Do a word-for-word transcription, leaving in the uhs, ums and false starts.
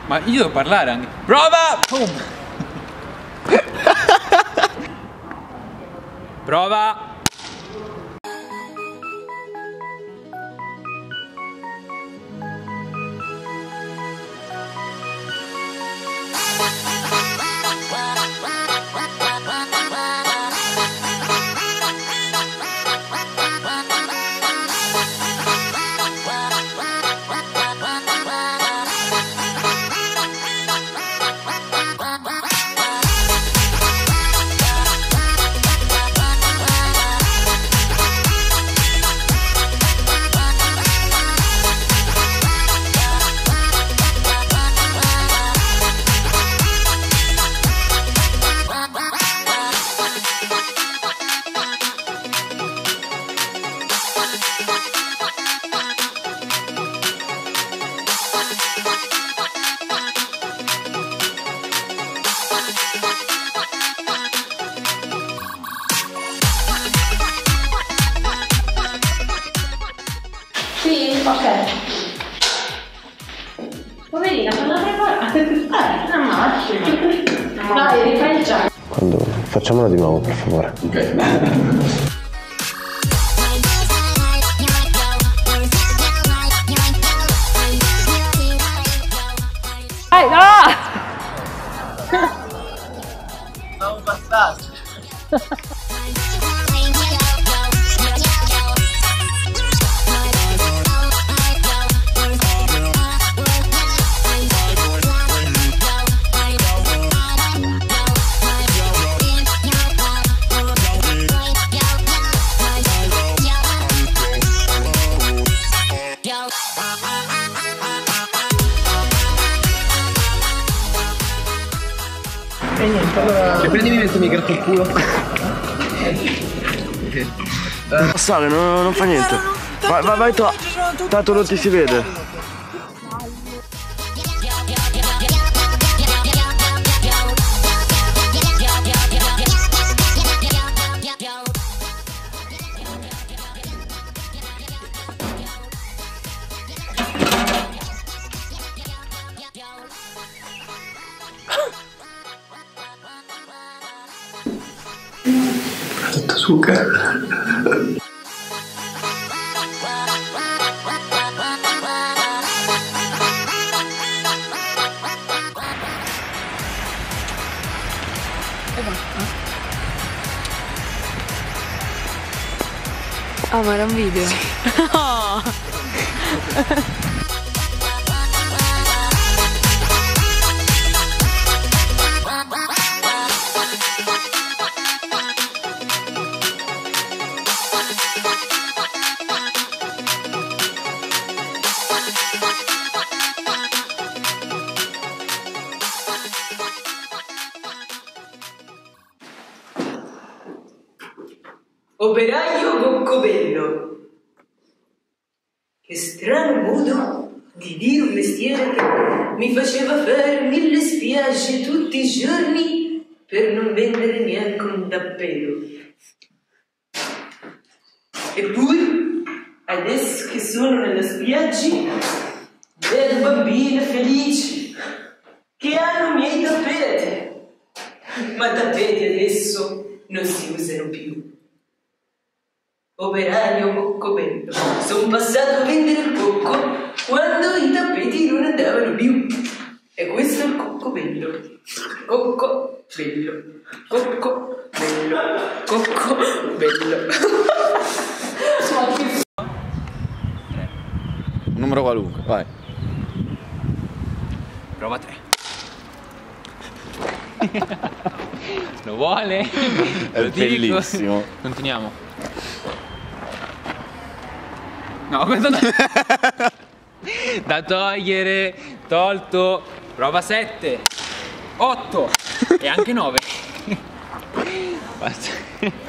Ma io devo parlare anche. Prova! Boom. Prova! Sì, ok. Poverina, non la preparare. Al massimo. Dai, rifai il gioco. Quando... Facciamolo di nuovo, per favore. Ok. Dai, no! Siamo passati. E niente, allora... Cioè, prendimi mentre mi gratto il culo. Passare, no, non fa niente. Vai, vai, vai, to- tanto non ti si vede. Tutto zucchero. Ah, ma era un video? No! Operaio Coccobello. Che strano modo di dire un mestiere che mi faceva fare mille spiagge tutti i giorni per non vendere neanche un dappello. Eppure, adesso che sono nella spiaggia, vedo bambine felici che hanno i miei tappeti. Ma tappeti adesso non si usano più. Operaio Coccobello, sono passato a vendere il cocco quando i tappeti non andavano più. E questo è il coccobello. Cocco bello, cocco bello, cocco bello. Un numero qualunque, vai. Prova tre. Lo vuole? È Lo dico. bellissimo. Continuiamo. No, questo no. Da togliere, tolto. Prova sette, otto e anche nove. Basta.